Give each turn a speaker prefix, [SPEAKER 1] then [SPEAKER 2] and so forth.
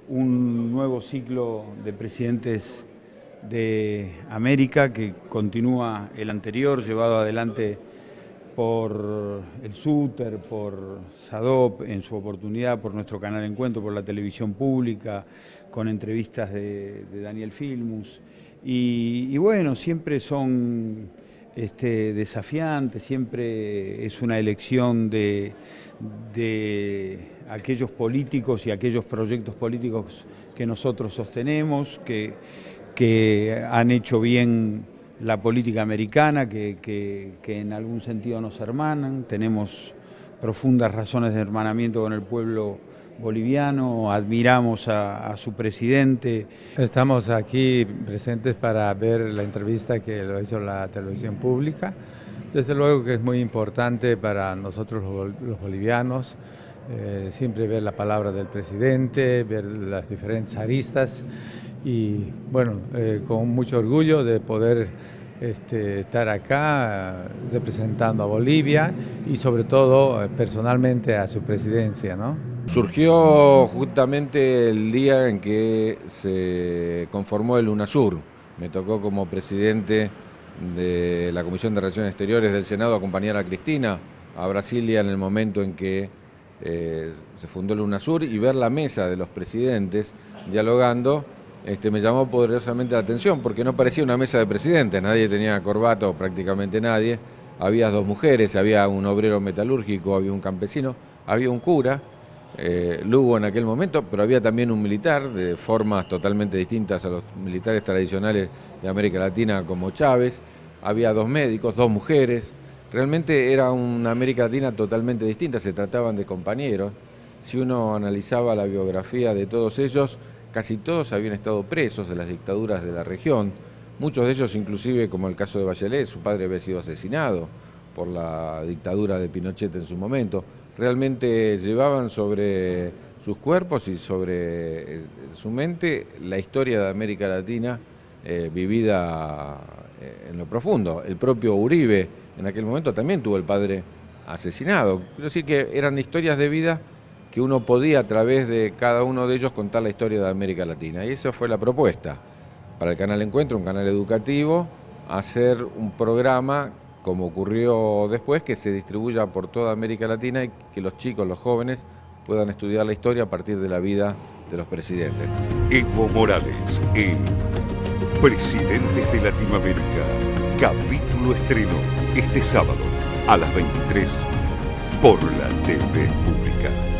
[SPEAKER 1] un nuevo ciclo de presidentes de América que continúa el anterior, llevado adelante por el Suter, por Sadop en su oportunidad, por nuestro canal Encuentro, por la televisión pública, con entrevistas de Daniel Filmus. Y bueno, siempre son desafiantes, siempre es una elección de aquellos políticos y aquellos proyectos políticos que nosotros sostenemos, que han hecho bien la política americana, que en algún sentido nos hermanan. Tenemos profundas razones de hermanamiento con el pueblo boliviano, admiramos a su presidente.
[SPEAKER 2] Estamos aquí presentes para ver la entrevista que lo hizo la televisión pública. Desde luego que es muy importante para nosotros los bolivianos siempre ver la palabra del presidente, ver las diferentes aristas y bueno, con mucho orgullo de poder estar acá representando a Bolivia y sobre todo personalmente a su presidencia, ¿no?
[SPEAKER 3] Surgió justamente el día en que se conformó el UNASUR. Me tocó como presidente de la Comisión de Relaciones Exteriores del Senado acompañar a Cristina a Brasilia en el momento en que se fundó el UNASUR y ver la mesa de los presidentes dialogando me llamó poderosamente la atención porque no parecía una mesa de presidentes, nadie tenía corbata o prácticamente nadie, había dos mujeres, había un obrero metalúrgico, había un campesino, había un cura, Lugo en aquel momento, pero había también un militar de formas totalmente distintas a los militares tradicionales de América Latina como Chávez, había dos médicos, dos mujeres, realmente era una América Latina totalmente distinta, se trataban de compañeros. Si uno analizaba la biografía de todos ellos, casi todos habían estado presos de las dictaduras de la región, muchos de ellos inclusive, como el caso de Bachelet, su padre había sido asesinado por la dictadura de Pinochet en su momento. Realmente llevaban sobre sus cuerpos y sobre su mente la historia de América Latina vivida en lo profundo. El propio Uribe en aquel momento también tuvo el padre asesinado. Quiero decir que eran historias de vida que uno podía a través de cada uno de ellos contar la historia de América Latina. Y esa fue la propuesta para el canal Encuentro, un canal educativo, hacer un programa como ocurrió después, que se distribuya por toda América Latina y que los chicos, los jóvenes, puedan estudiar la historia a partir de la vida de los presidentes.
[SPEAKER 4] Evo Morales en Presidentes de Latinoamérica, capítulo estreno este sábado a las 23 por la TV Pública.